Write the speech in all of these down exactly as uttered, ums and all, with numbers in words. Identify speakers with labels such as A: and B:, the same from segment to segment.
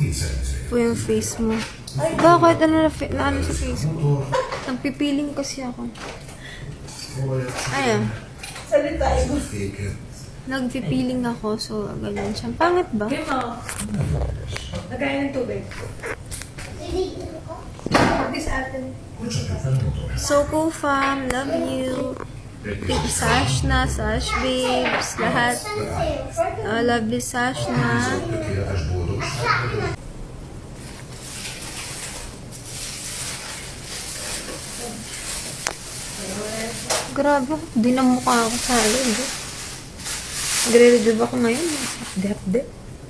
A: po yung face mo. Bakit? Ano na, na ano sa face mo? Nagpipiling kasi ako. Ayan.
B: Salita mo.
A: Nagpipiling ako, so ganyan siya. Pangit ba?
B: Game mo. Nagkaya ng tubig. This atin.
A: Soko fam, love you. Thank you, Sachzna, Sach babes, lahat. Uh, lovely Sachzna. Grabe, di na mukha ako sa alin. Nagre-review ako ngayon. Dep-dep.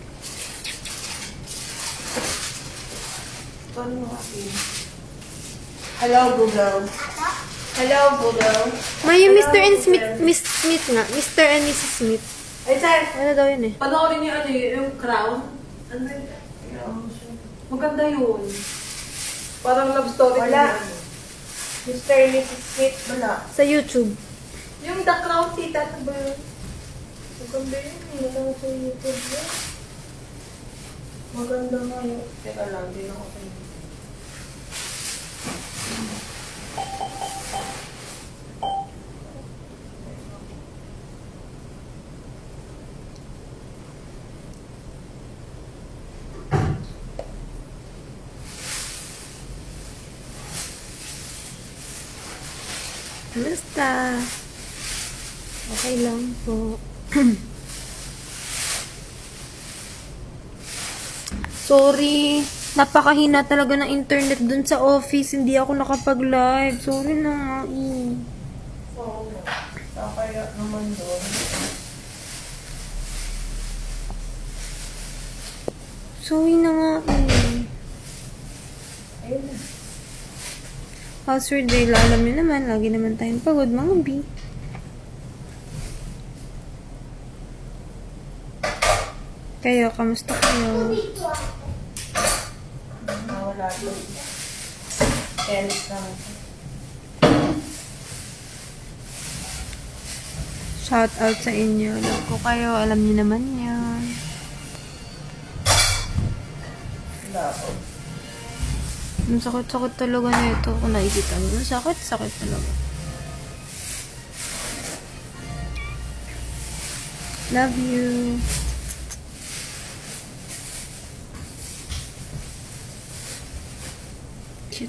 B: Hello, Google. Hello, Google.
A: May Mister and Smith, Miss Smith nga. Mister and Missus Smith.
B: Ay, sir.
A: Ano daw yun eh?
B: Panoorin niyo ano yun, yung crown. Ano yun? Maganda yun. Parang love story. Wala. Mister and Missus Smith, wala.
A: Sa YouTube.
B: Yung The Crown, tita, ano ba yun? Maganda yun. Wala sa YouTube yun. Maganda nga yun. Teka lang, din ako kayo.
A: Basta. Okay lang po. Sorry. Napakahina talaga ng internet dun sa office. Hindi ako nakapag-live. Sorry na nga eh.
B: Oo. Kaya naman doon.
A: Sorry na nga eh.
B: Ayun na.
A: How's your day? Alam niyo naman, lagi naman tayong pagod, mga B. Kayo, kamusta kayo?
B: Nawala doon. Tennis lang.
A: Shout out sa inyo. Love ko kayo, alam niyo naman yan.
B: Wala ako.
A: Ang sakit-sakit talaga na ito. Kung nakikita mo, ang sakit-sakit talaga. Love you. Cute.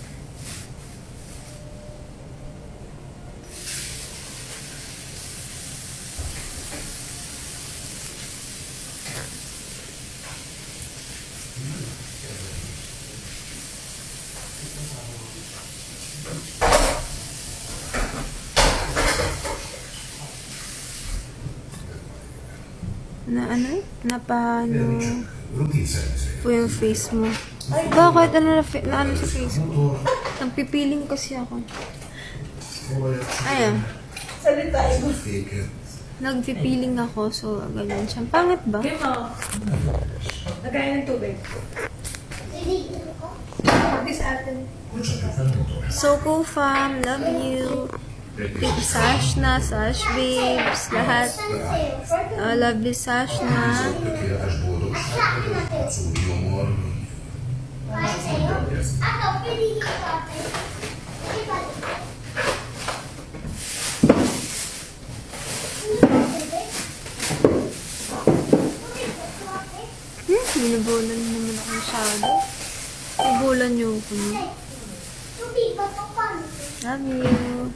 A: Na ano? Na paano po yung face mo? Bakit? Ano na, na ano sa face mo? Nagpipiling kasi ako. Ayan.
B: Salita mo.
A: Nagpipiling ako, so ganyan siya. Pangit ba?
B: Game mo. Nagkaya ng tubig. This atin.
A: Soko fam, love you. Thank you, Sachzna, Sach babes, lahat. Uh, lovely Sachzna. Hmm, binabolan naman ako masyado. Ibolan niyo ako niyo. Love you.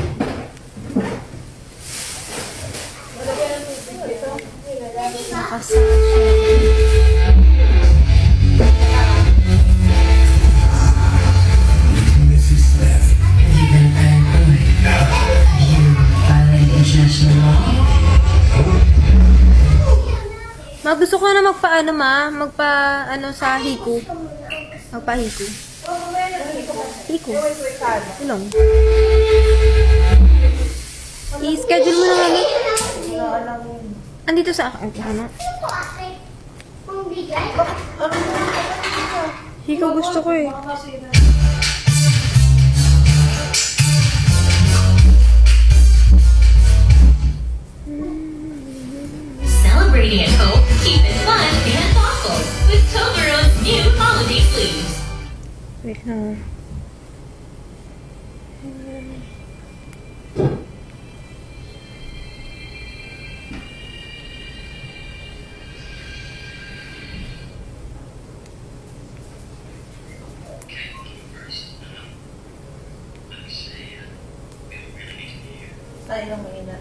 A: Nakasal Ma, gusto ko na magpaano ma, magpa ano sa hiko. Magpa-hiko. Hiko. Ilong. I-schedule mo na nga na. Andito sa akin. Ano? Hiko gusto ko eh.
C: Celebrating at home, keep it fun and thoughtful with Toblerone's new
A: Wait na.
B: Tayo lang mahina.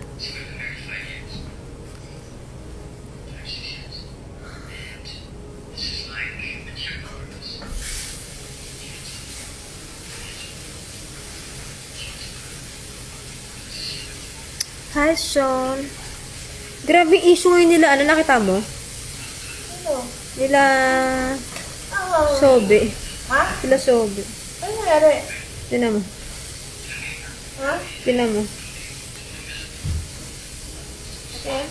A: Hi, Sean. Grabe issue ngayon nila. Ano, nakita mo?
B: Ano?
A: Nila...
B: Oh.
A: Sobe.
B: Ha?
A: Sila Sobe.
B: Ano nangyari?
A: Tinan mo.
B: Ha?
A: Tinan mo.
B: Okay.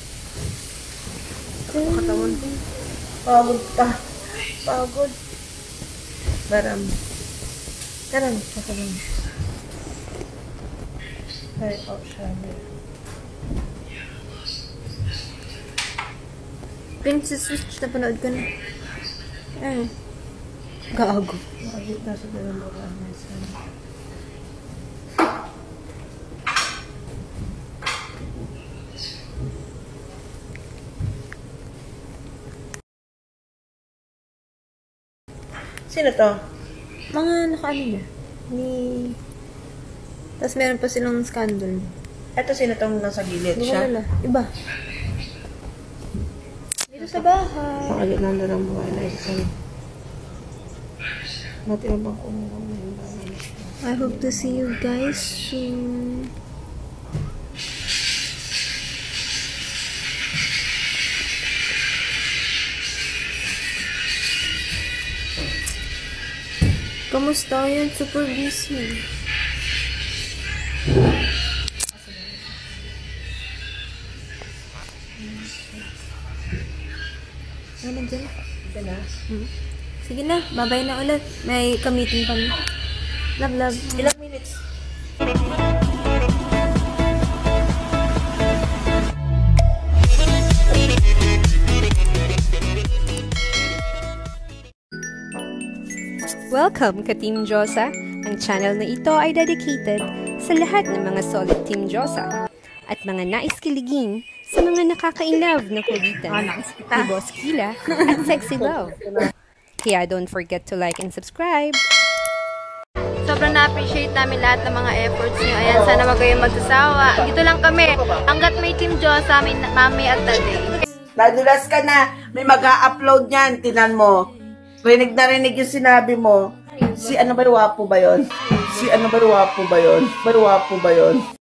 A: Katawan ko.
B: Pagod pa. Pagod. Baram. Karan, karan. Ay, oh, shadow.
A: Princess Switch, napanood ko na. Ano? Gago.
B: Nakagit na sa dalawang babae. Sino to?
A: Mga nakaano niya. Ni... Tapos meron pa silang scandal.
B: Ito sino tong nasa gilid
A: Hindi ko
B: siya?
A: wala. Iba. Dito sa bahay.
B: Nakagit na dalawang babae na isa. Matinabang ko mo.
A: I hope to see you guys soon. Kamusta yan? Super busy. Ay, nandiyan na.
B: Ito na.
A: Hmm. Sige na, babay na ulit. May ka-meeting kami. Love, love.
B: Ilang minutes?
C: Welcome ka Team Josa. Ang channel na ito ay dedicated sa lahat ng mga solid Team Josa at mga nais kiligin sa mga nakaka-inlove na kulitan ni Boss Kila at Sexy Love. Kaya don't forget to like and subscribe.
A: Sobrang na-appreciate namin lahat ng mga efforts niyo. Ayan, sana wag kayong magsasawa. Dito lang kami. Hanggat may Team Josa, may Mamey at Daddy.
B: Nadulas ka na. May mag-a-upload niyan. Tinan mo. Rinig na rinig yung sinabi mo. Si ano ba, wapo ba yun? Si ano ba, wapo ba yun? Ba, wapo ba yun?